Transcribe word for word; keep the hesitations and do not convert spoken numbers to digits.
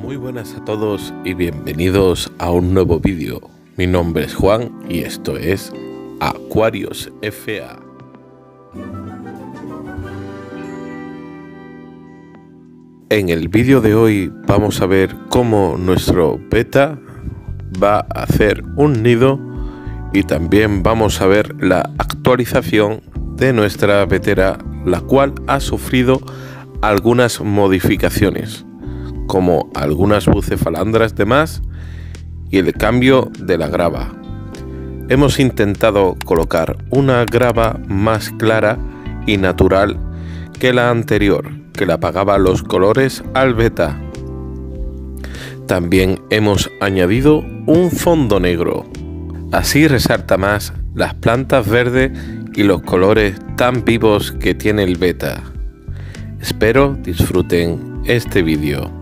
Muy buenas a todos y bienvenidos a un nuevo vídeo. Mi nombre es Juan y esto es Aquarius F A. En el vídeo de hoy vamos a ver cómo nuestro beta va a hacer un nido y también vamos a ver la actualización de nuestra betera, la cual ha sufrido algunas modificaciones, como algunas bucefalandras de más y el cambio de la grava. Hemos intentado colocar una grava más clara y natural que la anterior, que le apagaba los colores al beta. También hemos añadido un fondo negro, así resalta más las plantas verdes y los colores tan vivos que tiene el beta. Espero disfruten este vídeo.